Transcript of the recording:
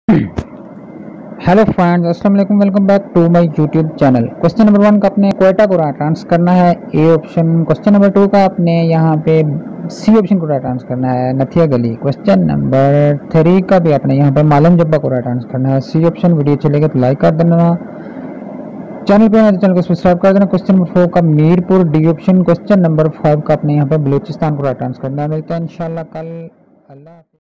Hello friends, अस्सलाम वालेकुम। Welcome back to my YouTube channel. Question number 1 का आपने क्वेटा को राइट आंसर करना है, ए ऑप्शन। क्वेश्चन नंबर 2 का आपने यहाँ पे सी ऑप्शन को राइट आंसर करना है, नथिया गली। क्वेश्चन नंबर 3 का भी आपने यहाँ पे मालम जब्बा को राइट आंसर करना है, सी ऑप्शन। वीडियो चलेगा तो लाइक कर देना, चैनल पे आए तो चैनल को सब्सक्राइब कर देना। क्वेश्चन नंबर 4 का Mirpur, D option. Question number 5 का आपने यहाँ पे बलूचिस्तान को राइट आंसर करना है। मिलता है इंशाल्लाह कल। अल्लाह।